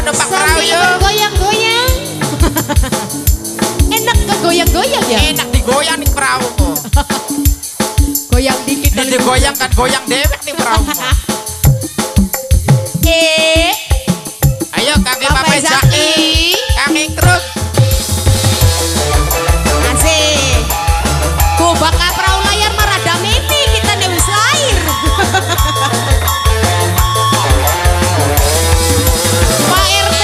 numpak perahu yuk. Goyang-goyang. Enak kegoyang-goyang ya? Enak digoyang nih perahu. Goyang dikit. Ini digoyang kan goyang dewek nih perahu. Ayo kaki Papai Zaki. Kaki truk. Asik. Ku bakal perahu layar marada mini kita nih wis lair. Pak RT,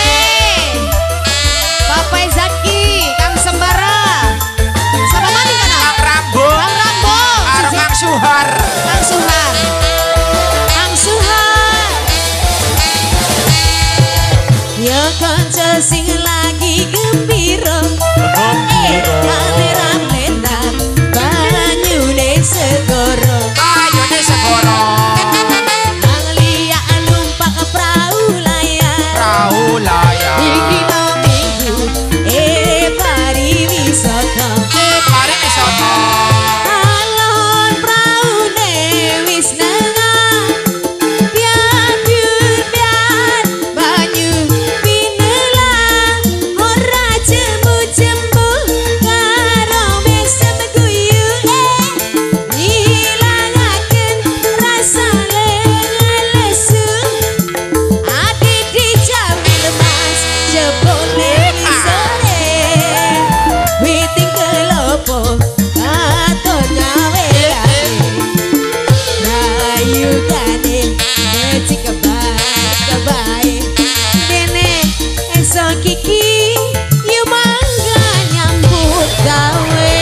Papai Zaki, Kang Sembara, sama mani kan? Kang Rambo. Kang Rambo, Kang Suhar. Kang Suhar, Kang Suhar. Ya kanca sing lagi gembira, kaleran-leran banyune segoro. Ayo deh segoro. Anglia numpak perahu layar. Perahu layar. Dina minggu pariwisata. Pariwisata. Alon praune wis nengah. Biar banyu pinelah. Ora jemu-jemu karo mesem guyu. Ngilangaken rasa lesu. Adi dijamin mas jebone sore. Witing kelopo katon gawe rayu kane ngeci kebae dene esok iki yu mangga nyambut gawe.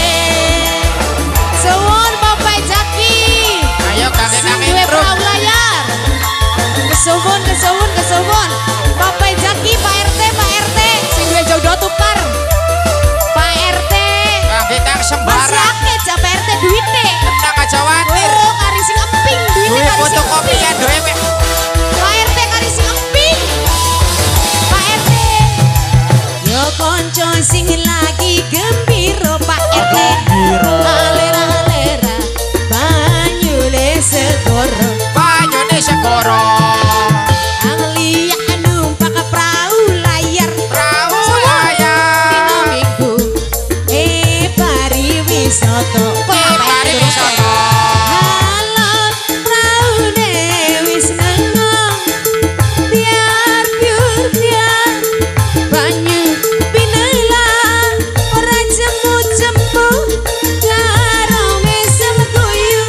Suwun Papai Zaki Ayo sing kaki duwe truk. perahu layar. Kesuwun Papai Zaki, Pak RT sing duwe jodoh tukar. Pak RT Kaki Kang masih Sembara. akeh ja Pak RT duite. Tenang aja khawatir. Oh, kari sing emping duite Duit kari sing fotokopi emping. ya dewek. Pak RT kari sing emping. Pak RT yo konco sing lagi gembira Pak RT. Alera-alera banyune segoro. Banyu deh segoro. Anglia numpak perahu layar. Perahu Dina layar. minggu pariwisata. Pariwisata. Alon praune wis nengah. Biar banyu pinelah. Ora jemu-jemu karo mesem guyu.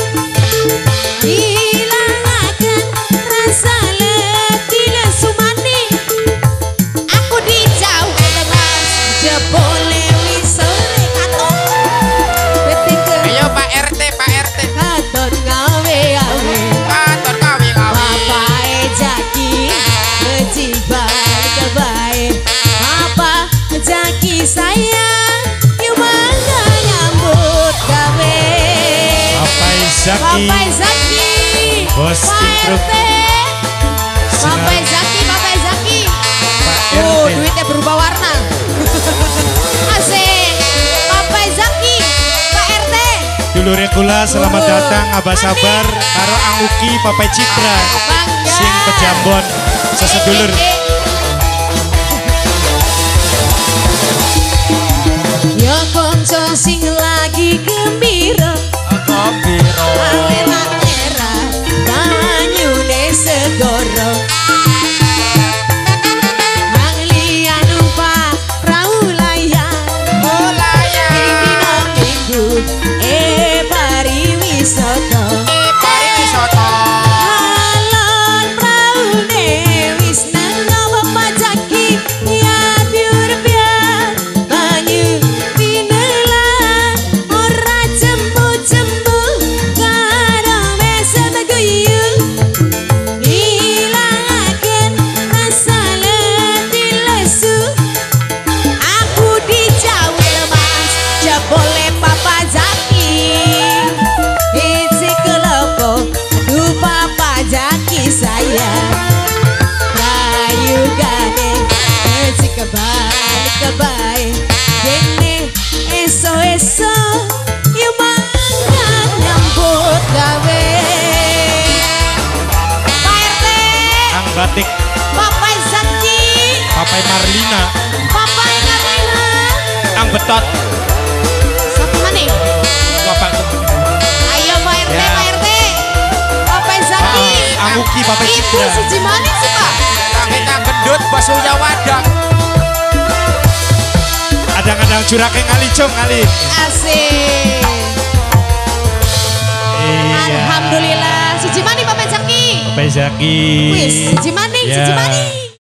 Hilangaken rasa letih sumani. Aku dijauh mas jebole wis sore katon. Beting ke Ayo Pak RT. katon gawe-gawe. Kantor kawi-kawi. Papai Zaki keciban kebae. Papa Zaki sayang yu mangga nyambut gawe. Papai Zaki, Papai Zaki, Bos Pak Intruk. RT. Papai Zaki. Pak Oh, RT. duitnya berubah warna. Asik. Papai Zaki, Pak RT. Dulure kula selamat datang Abah Sabar karo Anguki Papai Citra Bangga. sing pejambon sesedulur. Ya konco sing lagi gembira. Alera-lera banyune segoro. Anglia numpak perahu layar. Dina minggu pariwisata. Alon praune wis nengah Papai Zaki. Biar banyu pinelah. Ora jemu-jemu karo Papai Marlina. Papai Karina. Ang betot. Satu mana? Bapak Ayo Pak RT, Ya. Pak RT. Papai Zaki. Ang Uki, Papai Ibu Citra. si Jimani sih Pak. Kita gendut basuhnya wadah. Adang-adang curake ngali cung ngali. Asik. Iya. Alhamdulillah. Si Jimani Papai Zaki. Papai Zaki. Wis, si Jimani, si Ya. Jimani.